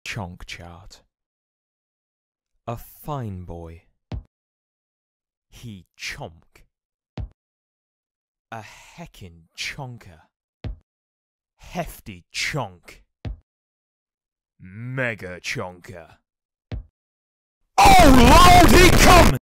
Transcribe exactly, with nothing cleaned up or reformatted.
Chonk Chart. A fine boy. He chomk. A heckin' chonker. Hefty chonk. Mega chonker. Oh Lord, he come!